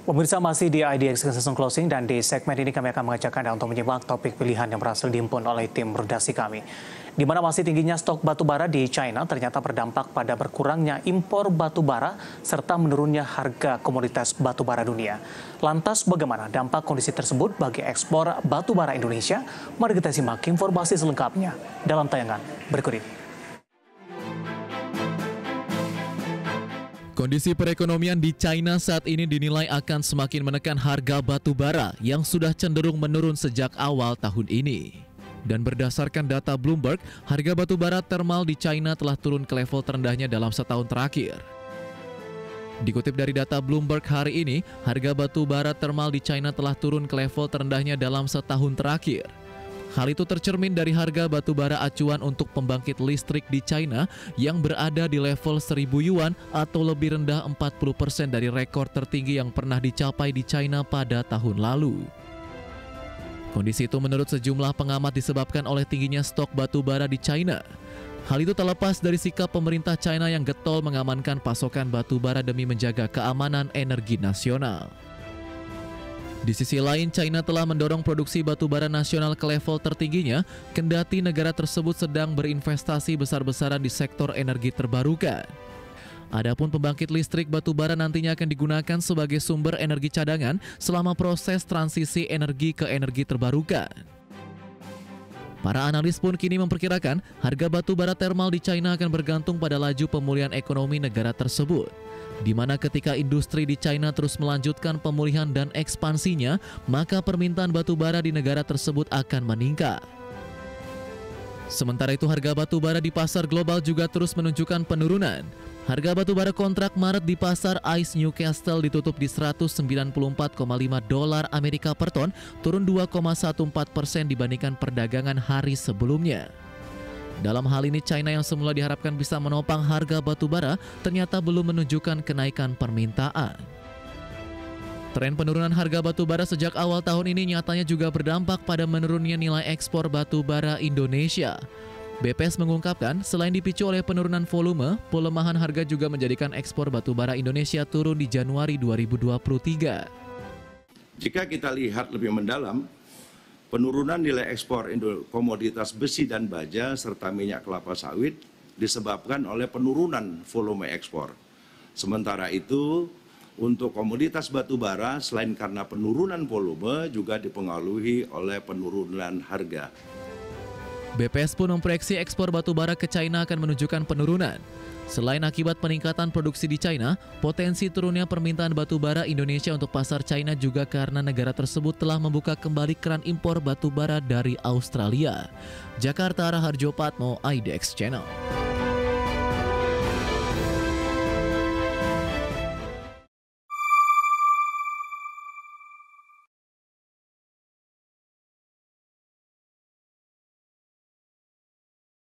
Pemirsa, masih di IDX Season Closing, dan di segmen ini kami akan mengajak Anda untuk menyimak topik pilihan yang berhasil dihimpun oleh tim redaksi kami. Di mana masih tingginya stok batu bara di China ternyata berdampak pada berkurangnya impor batu bara serta menurunnya harga komoditas batu bara dunia. Lantas bagaimana dampak kondisi tersebut bagi ekspor batu bara Indonesia? Mari kita simak informasi selengkapnya dalam tayangan berikut ini. Kondisi perekonomian di China saat ini dinilai akan semakin menekan harga batu bara yang sudah cenderung menurun sejak awal tahun ini. Dan berdasarkan data Bloomberg, harga batu bara thermal di China telah turun ke level terendahnya dalam setahun terakhir. Dikutip dari data Bloomberg hari ini, harga batu bara thermal di China telah turun ke level terendahnya dalam setahun terakhir. Hal itu tercermin dari harga batu bara acuan untuk pembangkit listrik di China yang berada di level 1.000 yuan atau lebih rendah 40% dari rekor tertinggi yang pernah dicapai di China pada tahun lalu. Kondisi itu menurut sejumlah pengamat disebabkan oleh tingginya stok batu bara di China. Hal itu tak lepas dari sikap pemerintah China yang getol mengamankan pasokan batu bara demi menjaga keamanan energi nasional. Di sisi lain, China telah mendorong produksi batu bara nasional ke level tertingginya, kendati negara tersebut sedang berinvestasi besar-besaran di sektor energi terbarukan. Adapun pembangkit listrik batu bara nantinya akan digunakan sebagai sumber energi cadangan selama proses transisi energi ke energi terbarukan. Para analis pun kini memperkirakan harga batu bara thermal di China akan bergantung pada laju pemulihan ekonomi negara tersebut, di mana ketika industri di China terus melanjutkan pemulihan dan ekspansinya, maka permintaan batu bara di negara tersebut akan meningkat. Sementara itu, harga batu bara di pasar global juga terus menunjukkan penurunan. Harga batu bara kontrak Maret di pasar ICE Newcastle ditutup di $194,5 Amerika per ton, turun 2,14% dibandingkan perdagangan hari sebelumnya. Dalam hal ini, China yang semula diharapkan bisa menopang harga batu bara ternyata belum menunjukkan kenaikan permintaan. Tren penurunan harga batu bara sejak awal tahun ini nyatanya juga berdampak pada menurunnya nilai ekspor batu bara Indonesia. BPS mengungkapkan, selain dipicu oleh penurunan volume, pelemahan harga juga menjadikan ekspor batu bara Indonesia turun di Januari 2023. Jika kita lihat lebih mendalam, penurunan nilai ekspor komoditas besi dan baja serta minyak kelapa sawit disebabkan oleh penurunan volume ekspor. Sementara itu, untuk komoditas batu bara selain karena penurunan volume juga dipengaruhi oleh penurunan harga. BPS pun memproyeksi ekspor batu bara ke China akan menunjukkan penurunan. Selain akibat peningkatan produksi di China, potensi turunnya permintaan batu bara Indonesia untuk pasar China juga karena negara tersebut telah membuka kembali keran impor batu bara dari Australia. Jakarta, Raharjo Patmo, IDX Channel.